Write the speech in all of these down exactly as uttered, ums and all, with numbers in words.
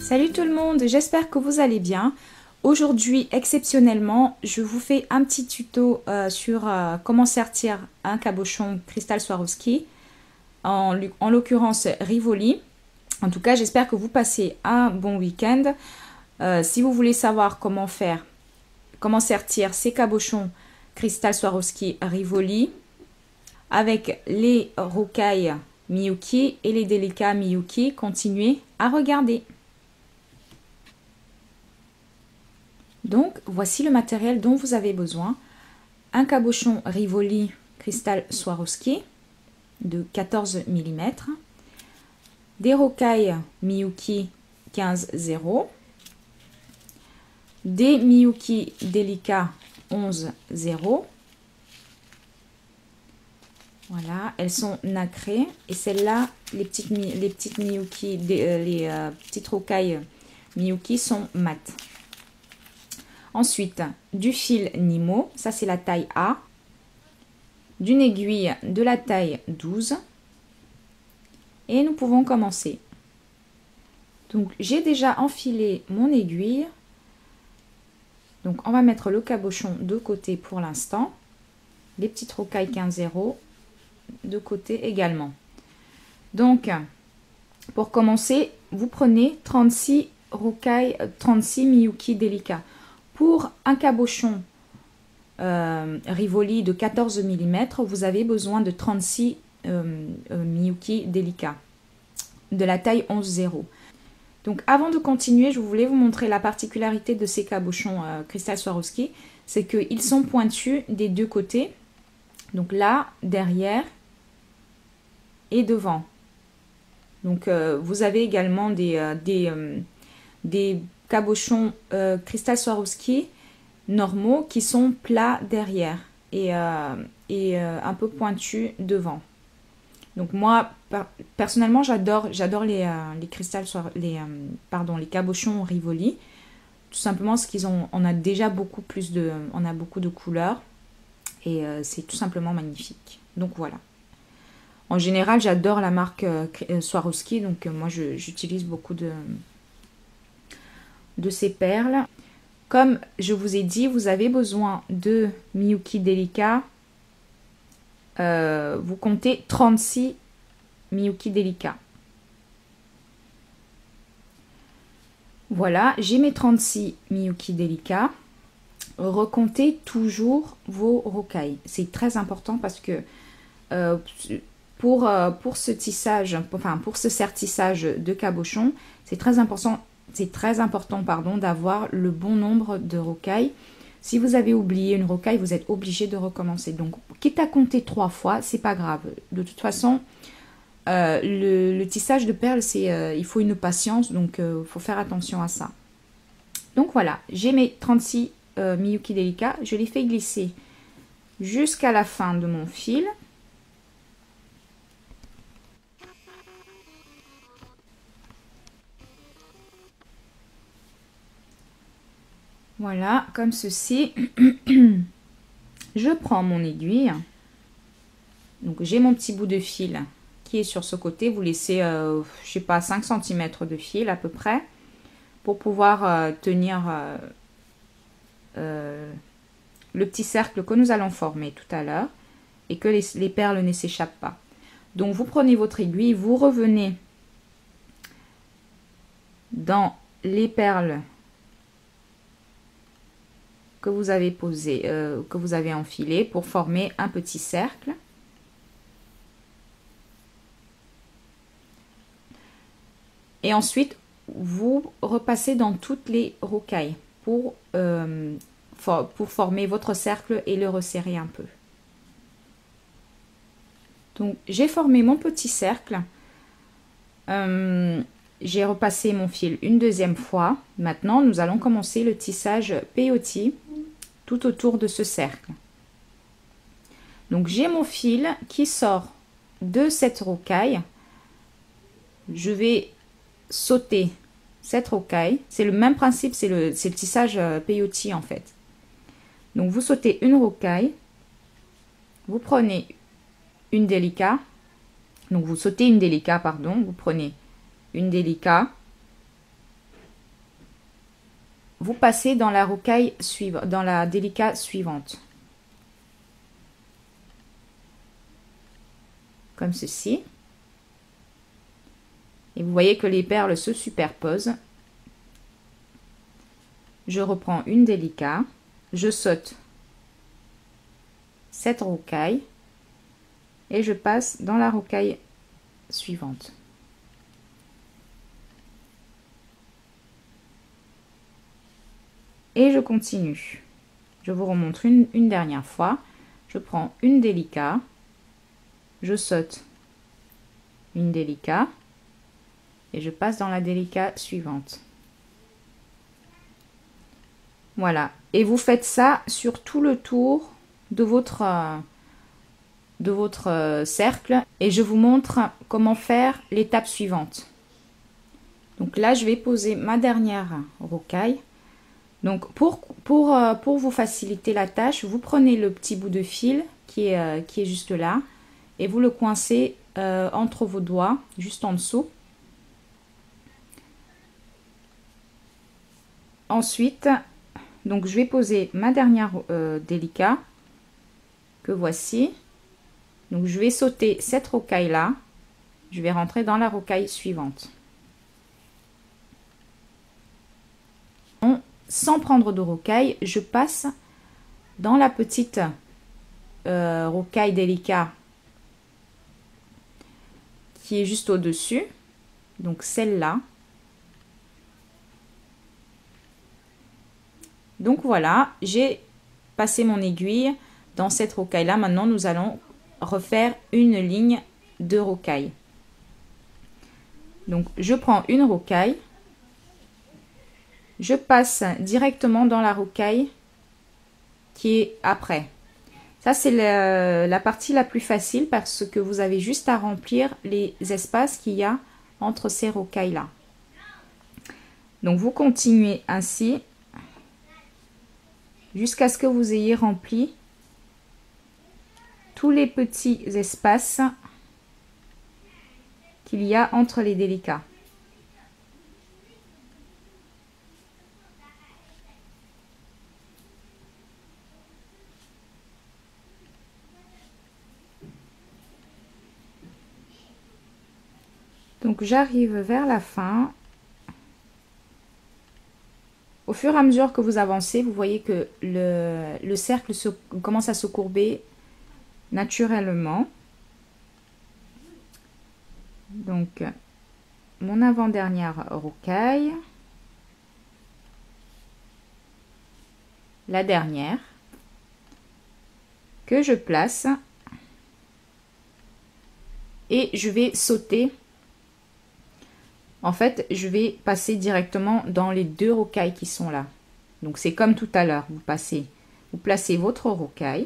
Salut tout le monde, j'espère que vous allez bien. Aujourd'hui, exceptionnellement, je vous fais un petit tuto euh, sur euh, comment sertir un cabochon cristal Swarovski, en, en l'occurrence Rivoli. En tout cas, j'espère que vous passez un bon week-end. Euh, si vous voulez savoir comment faire, comment sertir ces cabochons cristal Swarovski Rivoli avec les rocailles Miyuki et les délicats Miyuki, continuez à regarder. Donc, voici le matériel dont vous avez besoin. Un cabochon Rivoli cristal Swarovski de quatorze millimètres. Des rocailles Miyuki quinze zéro. Des Miyuki délicats onze zéro. Voilà, elles sont nacrées. Et celles-là, les petites, les petites Miyuki, les, euh, les euh, petites rocailles Miyuki sont mates. Ensuite, du fil Nimo, ça c'est la taille A, d'une aiguille de la taille douze, et nous pouvons commencer. Donc j'ai déjà enfilé mon aiguille, donc on va mettre le cabochon de côté pour l'instant, les petites rocailles quinze zéro de côté également. Donc pour commencer, vous prenez trente-six rocailles, trente-six Miyuki délicats. Pour un cabochon euh, Rivoli de quatorze millimètres, vous avez besoin de trente-six euh, euh, Miyuki délicats de la taille onze zéro. Donc avant de continuer, je voulais vous montrer la particularité de ces cabochons euh, cristal Swarovski, c'est qu'ils sont pointus des deux côtés, donc là, derrière et devant. Donc euh, vous avez également des, euh, des, euh, des cabochons euh, cristal Swarovski normaux qui sont plats derrière et, euh, et euh, un peu pointus devant. Donc moi personnellement j'adore j'adore les euh, les cristal les euh, pardon les cabochons Rivoli, tout simplement parce qu'ils ont on a déjà beaucoup plus de on a beaucoup de couleurs et euh, c'est tout simplement magnifique. Donc voilà. En général j'adore la marque euh, Swarovski, donc euh, moi j'utilise beaucoup de de ces perles. Comme je vous ai dit, vous avez besoin de Miyuki délicats. Euh, vous comptez trente-six Miyuki délicats. Voilà, j'ai mes trente-six Miyuki délicats. Recomptez toujours vos rocailles. C'est très important parce que euh, pour, euh, pour ce tissage, enfin pour ce sertissage de cabochon, c'est très important. C'est très important pardon, d'avoir le bon nombre de rocailles. Si vous avez oublié une rocaille, vous êtes obligé de recommencer. Donc, quitte à compter trois fois, c'est pas grave. De toute façon, euh, le, le tissage de perles, c'est, euh, il faut une patience, donc il euh, faut faire attention à ça. Donc voilà, j'ai mes trente-six euh, Miyuki délicats. Je les fais glisser jusqu'à la fin de mon fil. Voilà, comme ceci. Je prends mon aiguille. Donc j'ai mon petit bout de fil qui est sur ce côté. Vous laissez, euh, je sais pas, cinq centimètres de fil à peu près pour pouvoir euh, tenir euh, euh, le petit cercle que nous allons former tout à l'heure et que les, les perles ne s'échappent pas. Donc vous prenez votre aiguille, vous revenez dans les perles que vous avez posé, euh, que vous avez enfilé pour former un petit cercle. Et ensuite, vous repassez dans toutes les rocailles pour, euh, for, pour former votre cercle et le resserrer un peu. Donc, j'ai formé mon petit cercle. Euh, j'ai repassé mon fil une deuxième fois. Maintenant, nous allons commencer le tissage peyote tout autour de ce cercle. Donc j'ai mon fil qui sort de cette rocaille. Je vais sauter cette rocaille. C'est le même principe, c'est le, c'est le tissage peyote en fait. Donc vous sautez une rocaille, vous prenez une délicat, donc vous sautez une délicat, pardon, vous prenez une délicat, vous passez dans la rocaille suivante, dans la délicate suivante. Comme ceci. Et vous voyez que les perles se superposent. Je reprends une délicate, je saute cette rocaille et je passe dans la rocaille suivante. Et je continue. Je vous remontre une, une dernière fois. Je prends une délicate, je saute une délicate et je passe dans la délicate suivante. Voilà, et vous faites ça sur tout le tour de votre, euh, de votre euh, cercle et je vous montre comment faire l'étape suivante. Donc là, je vais poser ma dernière rocaille. Donc pour, pour, euh, pour vous faciliter la tâche, vous prenez le petit bout de fil qui est, euh, qui est juste là et vous le coincez euh, entre vos doigts, juste en dessous. Ensuite, donc je vais poser ma dernière euh, délicate que voici. Donc je vais sauter cette rocaille là. Je vais rentrer dans la rocaille suivante. Bon, sans prendre de rocaille, je passe dans la petite euh, rocaille délicate qui est juste au-dessus. Donc celle-là. Donc voilà, j'ai passé mon aiguille dans cette rocaille là. Maintenant, nous allons refaire une ligne de rocaille. Donc, je prends une rocaille. Je passe directement dans la rocaille qui est après. Ça, c'est la partie la plus facile parce que vous avez juste à remplir les espaces qu'il y a entre ces rocailles là. Donc, vous continuez ainsi jusqu'à ce que vous ayez rempli tous les petits espaces qu'il y a entre les délicats. Donc j'arrive vers la fin. Au fur et à mesure que vous avancez, vous voyez que le, le cercle se, commence à se courber naturellement. Donc, mon avant-dernière rocaille. La dernière. Que je place. Et je vais sauter. En fait, je vais passer directement dans les deux rocailles qui sont là. Donc, c'est comme tout à l'heure. Vous passez, vous placez votre rocaille.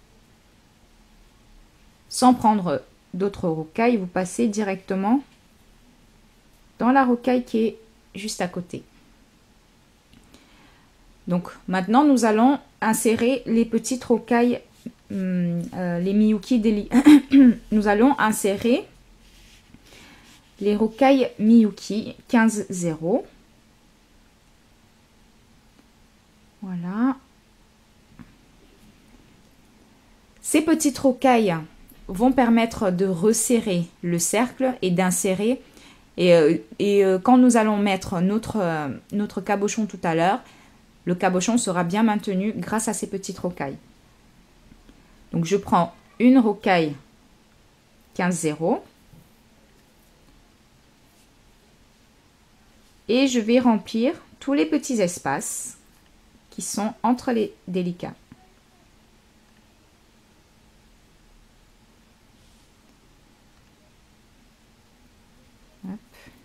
Sans prendre d'autres rocailles, vous passez directement dans la rocaille qui est juste à côté. Donc, maintenant, nous allons insérer les petites rocailles, euh, les Miyuki Deli. Nous allons insérer les rocailles Miyuki quinze zéro. Voilà. Ces petites rocailles vont permettre de resserrer le cercle et d'insérer. Et, euh, et euh, quand nous allons mettre notre, euh, notre cabochon tout à l'heure, le cabochon sera bien maintenu grâce à ces petites rocailles. Donc je prends une rocaille quinze zéro. Et je vais remplir tous les petits espaces qui sont entre les délicats. Hop.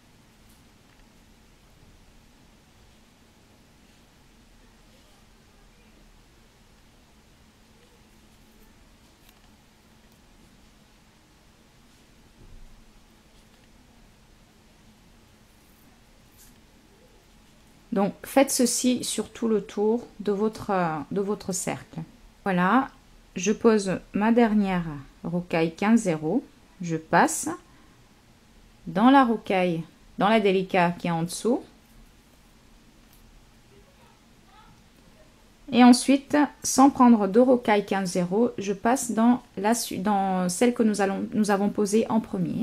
Donc, faites ceci sur tout le tour de votre, de votre cercle. Voilà, je pose ma dernière rocaille quinze zéro. Je passe dans la rocaille, dans la délicate qui est en dessous. Et ensuite, sans prendre de rocaille quinze zéro, je passe dans, la, dans celle que nous, allons, nous avons posée en premier.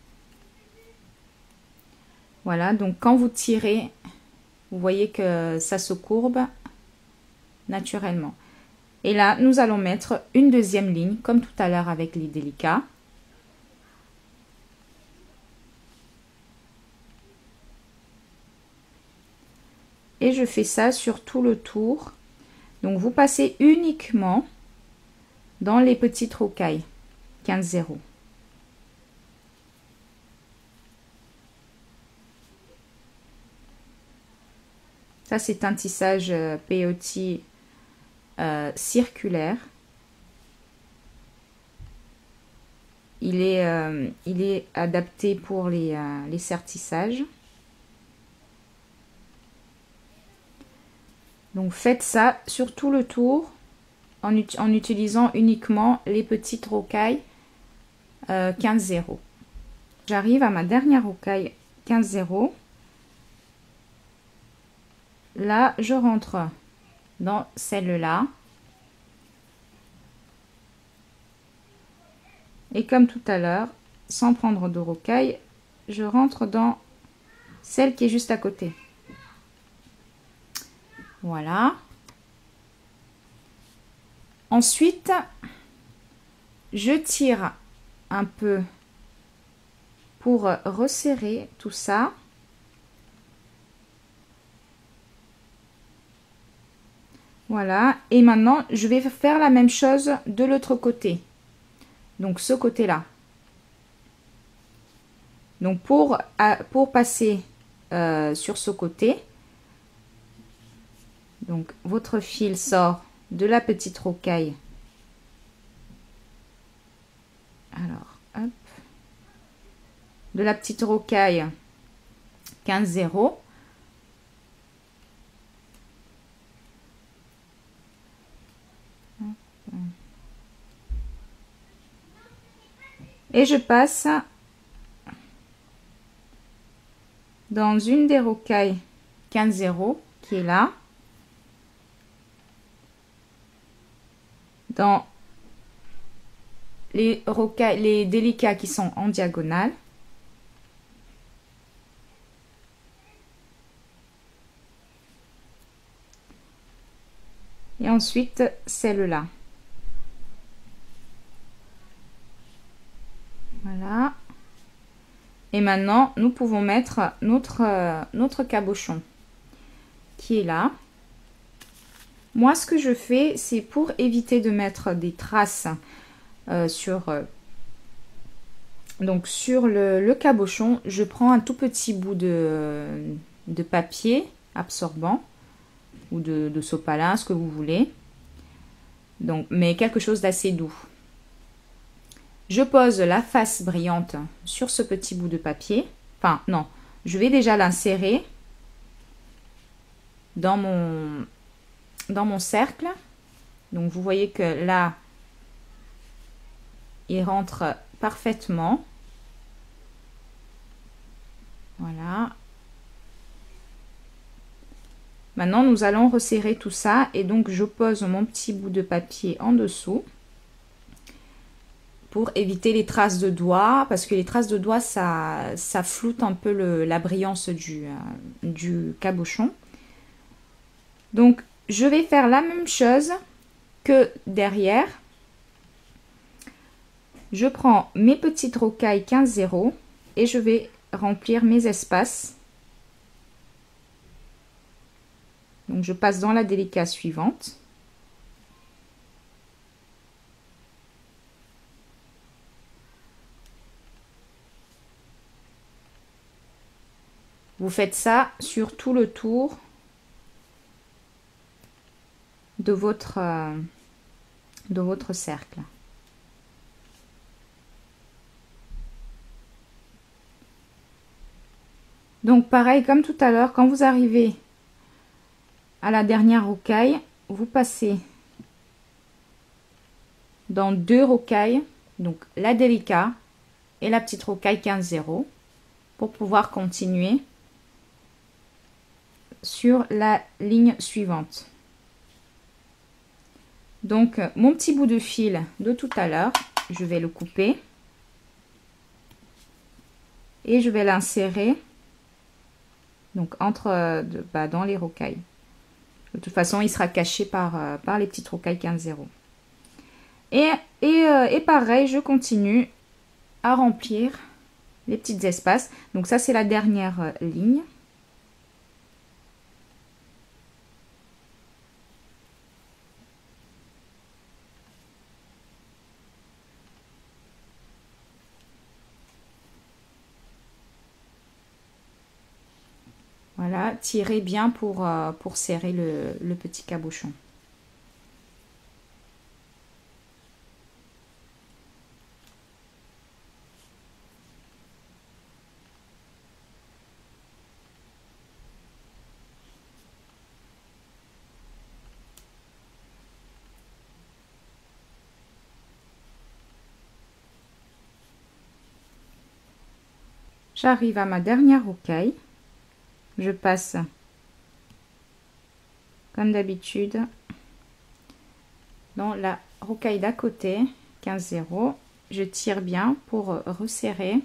Voilà, donc quand vous tirez, vous voyez que ça se courbe naturellement. Et là, nous allons mettre une deuxième ligne, comme tout à l'heure avec les délicats. Et je fais ça sur tout le tour. Donc, vous passez uniquement dans les petites rocailles quinze zéro. Ça, c'est un tissage peyote euh, circulaire. Il est, euh, il est adapté pour les, euh, les serre-tissages. Donc, faites ça sur tout le tour en, ut en utilisant uniquement les petites rocailles euh, quinze zéro. J'arrive à ma dernière rocaille quinze zéro. Là, je rentre dans celle-là. Et comme tout à l'heure, sans prendre de rocaille, je rentre dans celle qui est juste à côté. Voilà. Ensuite, je tire un peu pour resserrer tout ça. Voilà. Et maintenant, je vais faire la même chose de l'autre côté. Donc, ce côté-là. Donc, pour, pour passer euh, sur ce côté, donc, votre fil sort de la petite rocaille. Alors, hop. De la petite rocaille quinze zéro. Et je passe dans une des rocailles quinze zéro qui est là. Dans les rocailles, les délicats qui sont en diagonale. Et ensuite, celle-là. Voilà. Et maintenant, nous pouvons mettre notre, euh, notre cabochon qui est là. Moi, ce que je fais, c'est pour éviter de mettre des traces euh, sur, euh, donc sur le, le cabochon, je prends un tout petit bout de, de papier absorbant ou de, de sopalin, ce que vous voulez. Donc, mais quelque chose d'assez doux. Je pose la face brillante sur ce petit bout de papier. Enfin, non, je vais déjà l'insérer dans mon, dans mon cercle. Donc, vous voyez que là, il rentre parfaitement. Voilà. Maintenant, nous allons resserrer tout ça. Et donc, je pose mon petit bout de papier en dessous. Pour éviter les traces de doigts, parce que les traces de doigts, ça, ça floute un peu le, la brillance du, euh, du cabochon. Donc, je vais faire la même chose que derrière. Je prends mes petites rocailles quinze zéro et je vais remplir mes espaces. Donc, je passe dans la délicate suivante. Vous faites ça sur tout le tour de votre, euh, de votre cercle. Donc pareil, comme tout à l'heure, quand vous arrivez à la dernière rocaille, vous passez dans deux rocailles, donc la délicate et la petite rocaille quinze zéro, pour pouvoir continuer sur la ligne suivante. Donc, mon petit bout de fil de tout à l'heure, je vais le couper. Et je vais l'insérer donc entre de, bah, dans les rocailles. De toute façon, il sera caché par, euh, par les petites rocailles quinze zéro. Et, et, euh, et pareil, je continue à remplir les petits espaces. Donc ça, c'est la dernière euh, ligne. Voilà, tirez bien pour, euh, pour serrer le, le petit cabochon. J'arrive à ma dernière rocaille. Je passe, comme d'habitude, dans la rocaille d'à côté, quinze zéro. Je tire bien pour resserrer.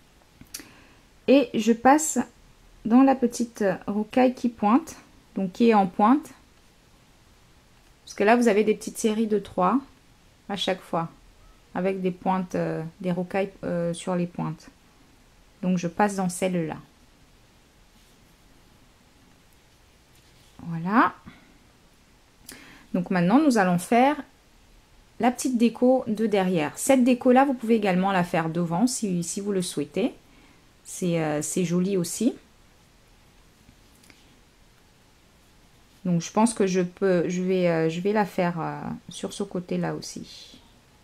Et je passe dans la petite rocaille qui pointe, donc qui est en pointe. Parce que là, vous avez des petites séries de trois à chaque fois, avec des pointes, euh, des rocailles euh, sur les pointes. Donc, je passe dans celle-là. Voilà. Donc maintenant, nous allons faire la petite déco de derrière. Cette déco-là, vous pouvez également la faire devant si, si vous le souhaitez. C'est euh, c'est joli aussi. Donc je pense que je peux, je vais, euh, je vais la faire euh, sur ce côté-là aussi.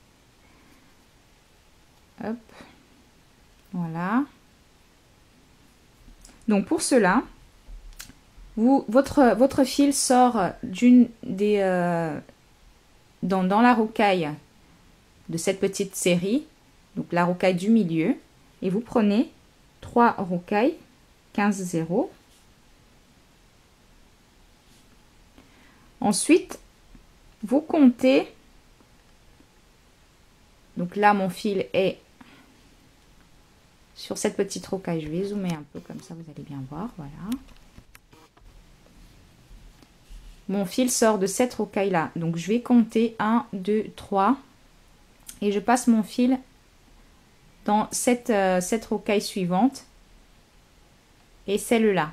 Hop. Voilà. Donc pour cela, vous, votre, votre fil sort d'une des euh, dans, dans la rocaille de cette petite série, donc la rocaille du milieu, et vous prenez trois rocailles quinze zéro. Ensuite, vous comptez, donc là mon fil est sur cette petite rocaille, je vais zoomer un peu comme ça vous allez bien voir, voilà. Mon fil sort de cette rocaille là, donc je vais compter un, deux, trois et je passe mon fil dans cette, euh, cette rocaille suivante et celle-là.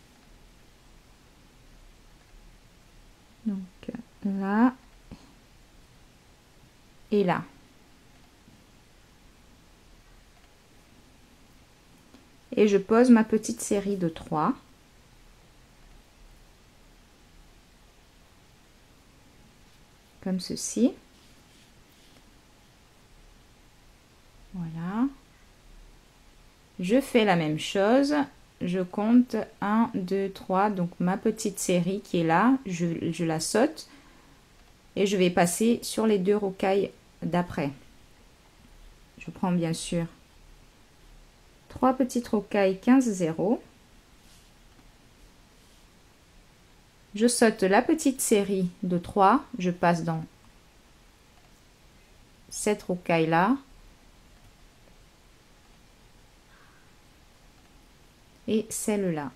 Donc là et là. Et je pose ma petite série de trois. Comme ceci. Voilà. Je fais la même chose. Je compte un, deux, trois. Donc ma petite série qui est là, je, je la saute. Et je vais passer sur les deux rocailles d'après. Je prends bien sûr trois petites rocailles quinze zéro. Je saute la petite série de trois, je passe dans cette rocaille là et celle-là.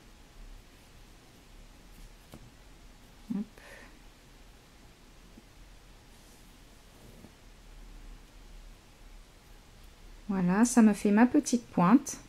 Voilà, ça me fait ma petite pointe.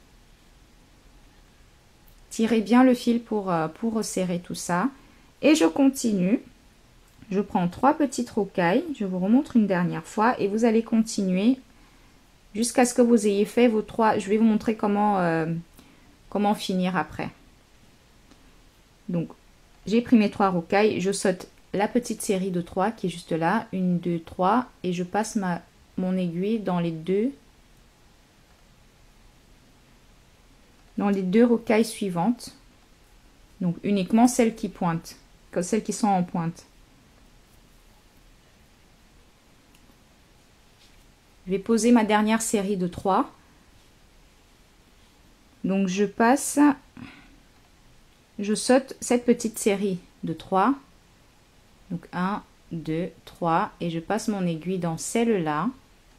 Tirez bien le fil pour, pour resserrer tout ça. Et je continue. Je prends trois petites rocailles. Je vous remontre une dernière fois. Et vous allez continuer jusqu'à ce que vous ayez fait vos trois. Je vais vous montrer comment, euh, comment finir après. Donc, j'ai pris mes trois rocailles. Je saute la petite série de trois qui est juste là. Une, deux, trois. Et je passe ma, mon aiguille dans les deux. Dans les deux rocailles suivantes, donc uniquement celles qui pointent, comme celles qui sont en pointe. Je vais poser ma dernière série de trois. Donc je passe, je saute cette petite série de trois. Donc un, deux, trois et je passe mon aiguille dans celle-là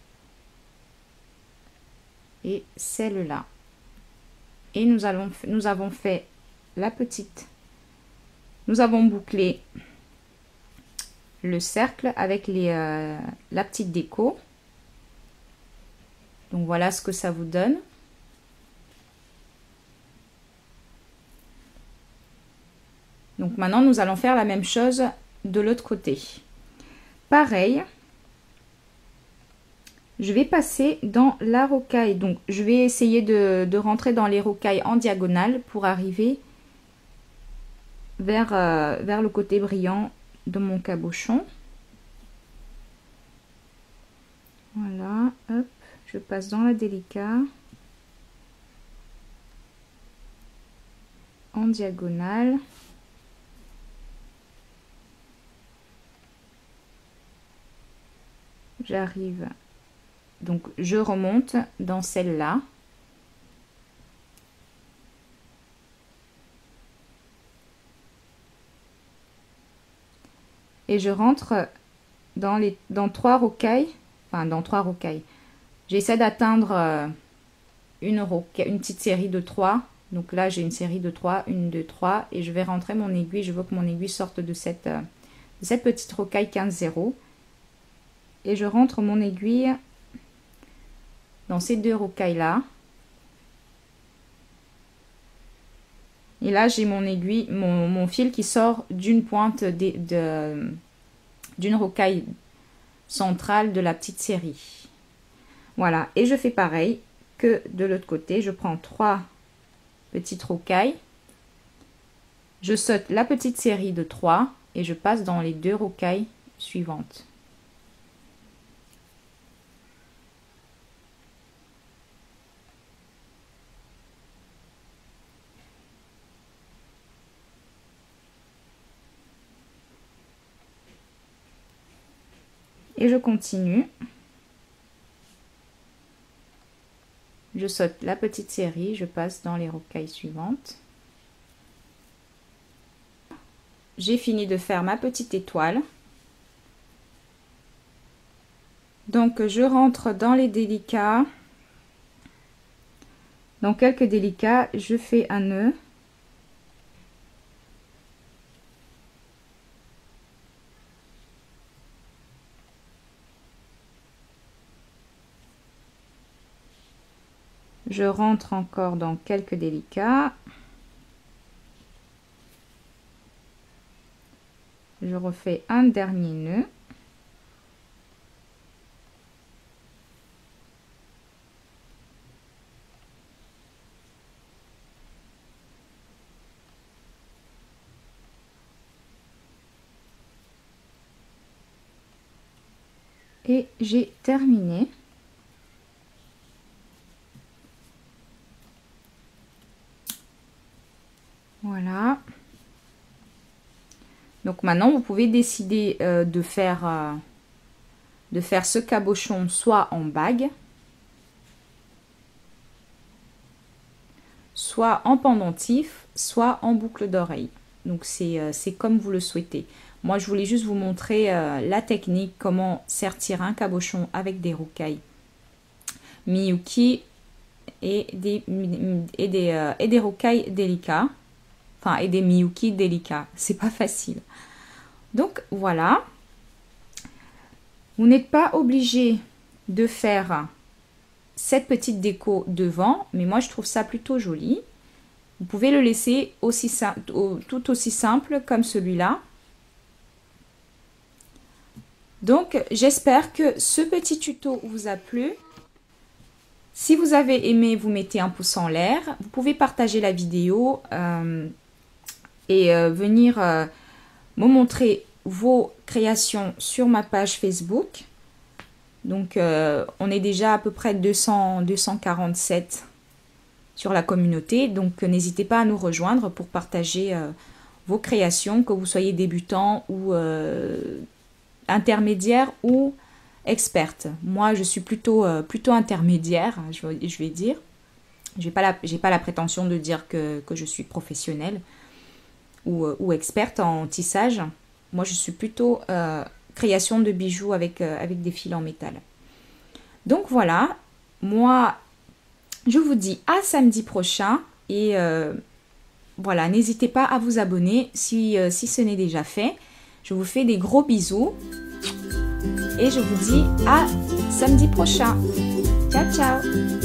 et celle-là. Et nous, allons, nous avons fait la petite, nous avons bouclé le cercle avec les, euh, la petite déco. Donc voilà ce que ça vous donne. Donc maintenant nous allons faire la même chose de l'autre côté. Pareil, je vais passer dans la rocaille. Donc je vais essayer de, de rentrer dans les rocailles en diagonale pour arriver vers, euh, vers le côté brillant de mon cabochon. Voilà, hop, je passe dans la délicat en diagonale. J'arrive, donc je remonte dans celle-là. Et je rentre dans les dans trois rocailles, enfin dans trois rocailles. J'essaie d'atteindre euh, une rocaille, une petite série de trois. Donc là j'ai une série de trois, une, deux, trois, et je vais rentrer mon aiguille. Je veux que mon aiguille sorte de cette, euh, de cette petite rocaille quinze zéro. Et je rentre mon aiguille dans ces deux rocailles là. Et là j'ai mon aiguille, mon, mon fil qui sort d'une pointe de, de, d'une rocaille centrale de la petite série. Voilà, et je fais pareil que de l'autre côté. Je prends trois petites rocailles, je saute la petite série de trois et je passe dans les deux rocailles suivantes. Et je continue. Je saute la petite série, je passe dans les rocailles suivantes. J'ai fini de faire ma petite étoile. Donc je rentre dans les délicats. Dans quelques délicats, je fais un nœud. Je rentre encore dans quelques délicats. Je refais un dernier nœud. Et j'ai terminé. Voilà. Donc maintenant, vous pouvez décider euh, de faire euh, de faire ce cabochon soit en bague, soit en pendentif, soit en boucle d'oreille. Donc c'est euh, c'est comme vous le souhaitez. Moi, je voulais juste vous montrer euh, la technique, comment sertir un cabochon avec des rocailles Miyuki et des, et des, euh, et des rocailles délicats. Enfin, et des Miyuki délicats. C'est pas facile. Donc, voilà. Vous n'êtes pas obligé de faire cette petite déco devant, mais moi, je trouve ça plutôt joli. Vous pouvez le laisser aussi tout aussi simple comme celui-là. Donc, j'espère que ce petit tuto vous a plu. Si vous avez aimé, vous mettez un pouce en l'air. Vous pouvez partager la vidéo euh, et euh, venir euh, me montrer vos créations sur ma page Facebook. Donc, euh, on est déjà à peu près deux cents, deux cent quarante-sept sur la communauté. Donc, n'hésitez pas à nous rejoindre pour partager euh, vos créations, que vous soyez débutant ou euh, intermédiaire ou experte. Moi, je suis plutôt, euh, plutôt intermédiaire, je, je vais dire. Je n'ai pas, la, j'ai pas la prétention de dire que, que je suis professionnelle ou, ou experte en tissage. Moi, je suis plutôt euh, création de bijoux avec, euh, avec des fils en métal. Donc voilà, moi je vous dis à samedi prochain et euh, voilà, n'hésitez pas à vous abonner si, euh, si ce n'est déjà fait. Je vous fais des gros bisous et je vous dis à samedi prochain. Ciao ciao.